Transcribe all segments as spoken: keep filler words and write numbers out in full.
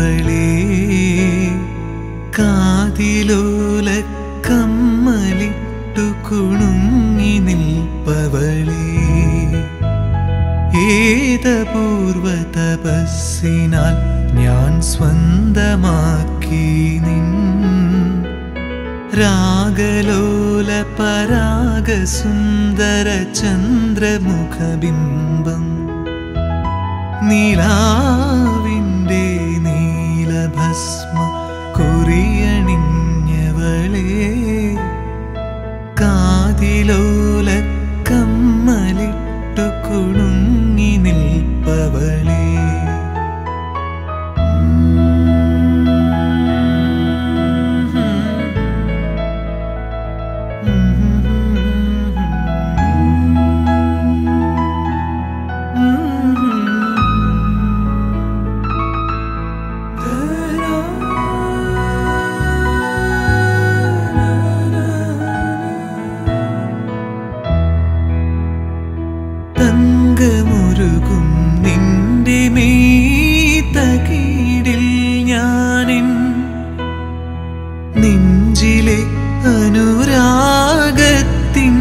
കാതിലോല കമ്മലിട്ടു കുണുങ്ങി നിൽപ്പവളേ ഏതപൂർവ തപസ്സിനാൽ ഞാൻ സ്വന്തമാക്കി നിൻ രാഗലോല പരാഗ സുന്ദര ചന്ദ്രമുഖബിംബം നീലാവിൻ്റെ നീലഭസ്മ കുറിയണിഞ്ഞവളേ കാതിലോല കമ്മലിട്ടു കുണുങ്ങി നിൽപ്പവളേ തങ്കമുരുകും നിന്റെ മേതകീടിൽ ഞാനിൻ നെഞ്ചിലെ അനുരാഗത്തിൻ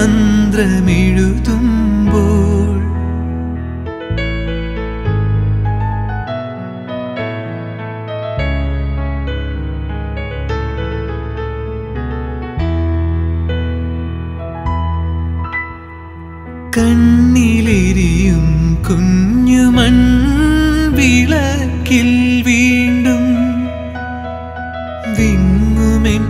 മന്ത്രമെഴുതുമ്പോൾ കണ്ണിലെരിയും കുഞ്ഞുമൺ വിളക്കിൽ വീണ്ടും വിങ്ങുമെൻ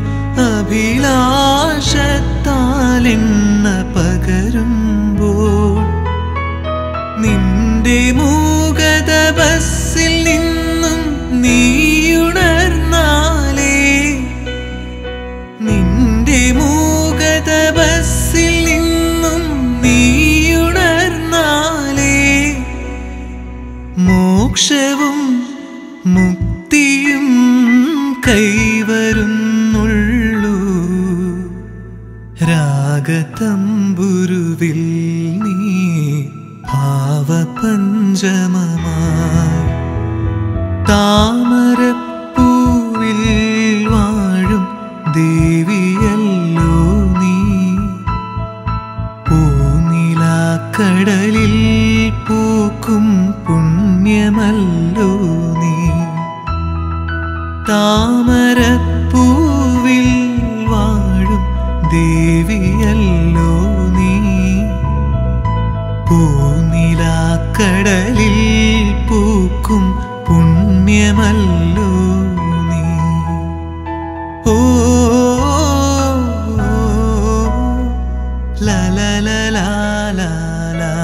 അഭിലാഷത്താലെണ്ണ പകരുമ്പോൾ നിന്റെ മൂകത ബസ്സിൽ നിന്നും നീയുണർന്നാലേ നിന്റെ മൂകത ബസ്സിൽ നിന്നും നീയുണർന്നാലേ മോക്ഷവും മുക്തിയും കൈവരുന്നുള്ളൂ രാഗതമ്പുരുവിൽ നീ ഭാവപഞ്ചമമായി താമരപ്പൂവിൽ വാഴും ദേവിയല്ലോ നീ പൂനിലാക്കടലിൽ പൂക്കും പുണ്യമല്ലോ നീ താമരപ്പൂവിൽ വാഴും ദേവിയല്ലോ നീ പൂനിലാക്കടലിൽ പൂക്കും പുണ്യമല്ലോ നീ ഓ ലാ ലാ ലാ ലാ ലാ ലാ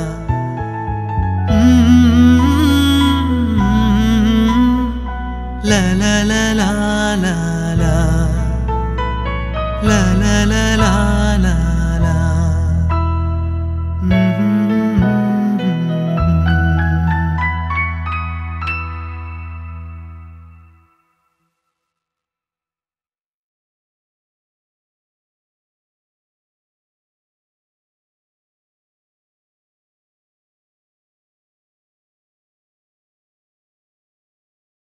ലാ ലാ ലാ ലാ ലാ ലാ ലാ ലാ ലാ ലാ